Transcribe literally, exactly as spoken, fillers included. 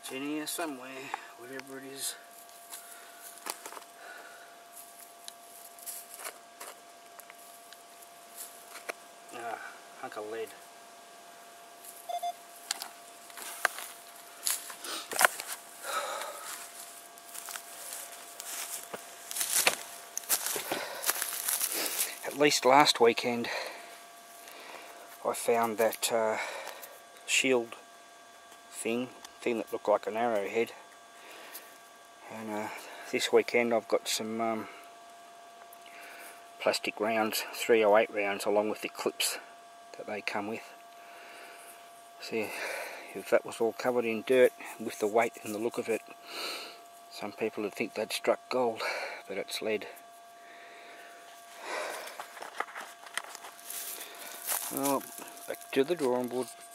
It's in here somewhere, whatever it is. Ah, hunk of lead. At least last weekend I found that uh, shield thing, thing that looked like an arrowhead, and uh, this weekend I've got some um, plastic rounds, three oh eight rounds, along with the clips that they come with. See, if that was all covered in dirt with the weight and the look of it, some people would think they'd struck gold, but it's lead. Well, back to the drawing board.